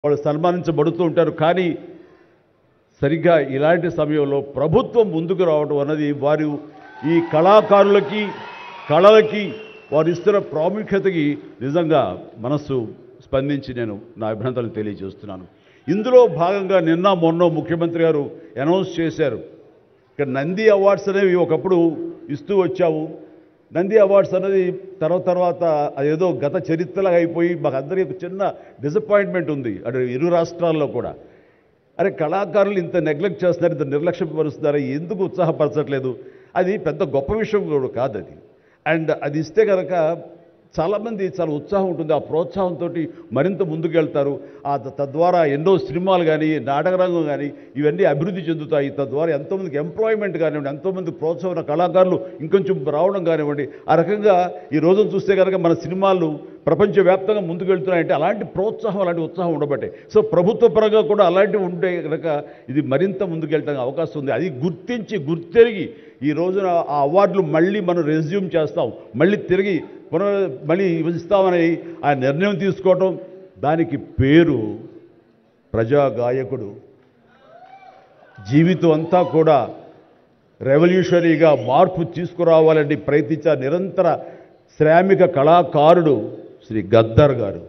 వాళ్ళు సన్మానించబడుతూ ఉంటారు. కానీ సరిగ్గా ఇలాంటి సమయంలో ప్రభుత్వం ముందుకు రావడం అన్నది వారు ఈ కళాకారులకి కళలకి వారు ఇస్తున్న ప్రాముఖ్యతకి నిజంగా మనస్సు స్పందించి నేను నా అభినందనలు తెలియజేస్తున్నాను. ఇందులో భాగంగా నిన్న మొన్న ముఖ్యమంత్రి గారు అనౌన్స్ చేశారు. ఇక్కడ నంది అవార్డ్స్ అనేవి ఒకప్పుడు ఇస్తూ వచ్చాము. నంది అవార్డ్స్ అనేది తర్వాత అదేదో గత చరిత్రలాగా అయిపోయి మాకు అందరికీ చిన్న డిసప్పాయింట్మెంట్ ఉంది అటు ఇరు రాష్ట్రాల్లో కూడా. అరే కళాకారులు ఇంత నెగ్లెక్ట్ చేస్తున్నారు, ఇంత నిర్లక్ష్యపరుస్తున్నారు, ఎందుకు ఉత్సాహపరచట్లేదు? అది పెద్ద గొప్ప విషయం కూడా కాదు అది. అండ్ అది ఇస్తే కనుక చాలామంది చాలా ఉత్సాహం ఉంటుంది, ఆ ప్రోత్సాహంతో మరింత ముందుకెళ్తారు. తద్వారా ఎన్నో సినిమాలు కానీ నాటకరంగం కానీ ఇవన్నీ అభివృద్ధి చెందుతాయి. తద్వారా ఎంతోమందికి ఎంప్లాయ్మెంట్ కానివ్వండి, ఎంతోమంది ప్రోత్సాహం కళాకారులు ఇంకొంచెం రావడం కానివ్వండి. ఆ రకంగా ఈ రోజున చూస్తే కనుక మన సినిమాలు ప్రపంచవ్యాప్తంగా ముందుకెళ్తున్నాయంటే అలాంటి ప్రోత్సాహం అలాంటి ఉత్సాహం ఉండబట్టే. సో ప్రభుత్వ పరంగా కూడా అలాంటివి ఉంటే కనుక ఇది మరింత ముందుకెళ్ళడానికి అవకాశం ఉంది. అది గుర్తెరిగి ఈ రోజున ఆ అవార్డులు మళ్ళీ మనం రెజ్యూమ్ చేస్తాం, మళ్ళీ తిరిగి మళ్ళీ ఇస్తామని ఆ నిర్ణయం తీసుకోవటం, దానికి పేరు ప్రజాగాయకుడు. జీవితం అంతా కూడా రెవల్యూషనరీగా మార్పు తీసుకురావాలని ప్రయత్నించే నిరంతర శ్రామిక కళాకారుడు శ్రీ గద్దర్ గారు.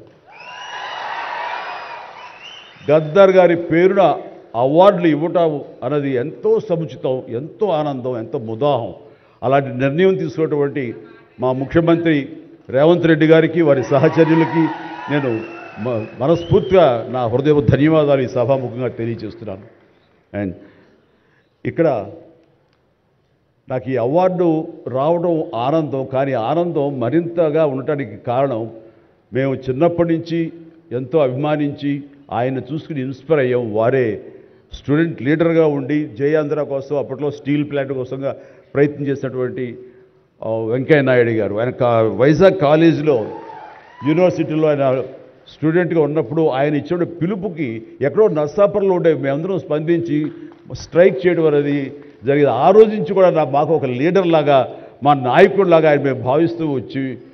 గద్దర్ గారి పేరున అవార్డులు ఇవ్వటం అన్నది ఎంతో సముచితం, ఎంతో ఆనందం, ఎంతో ముదాహం. అలాంటి నిర్ణయం తీసుకున్నటువంటి మా ముఖ్యమంత్రి రేవంత్ రెడ్డి గారికి వారి సహచర్యులకి నేను మనస్ఫూర్తిగా నా హృదయ ధన్యవాదాలు ఈ సభాముఖంగా తెలియజేస్తున్నాను. అండ్ ఇక్కడ నాకు ఈ అవార్డు రావడం ఆనందం, కానీ ఆనందం మరింతగా ఉండటానికి కారణం మేము చిన్నప్పటి నుంచి ఎంతో అభిమానించి ఆయన చూసుకుని ఇన్స్పైర్ అయ్యాం. వారే స్టూడెంట్ లీడర్గా ఉండి జయాంధ్ర కోసం అప్పట్లో స్టీల్ ప్లాంట్ కోసంగా ప్రయత్నం చేసినటువంటి వెంకయ్య నాయుడు గారు. ఆయన వైజాగ్ కాలేజీలో యూనివర్సిటీలో ఆయన స్టూడెంట్గా ఉన్నప్పుడు ఆయన ఇచ్చిన పిలుపుకి ఎక్కడో నర్సాపురంలో ఉండే మేమందరం స్పందించి స్ట్రైక్ చేయడం అనేది జరిగింది. ఆ రోజు నుంచి కూడా మాకు ఒక లీడర్ లాగా, మా నాయకుడిలాగా ఆయన మేము భావిస్తూ వచ్చి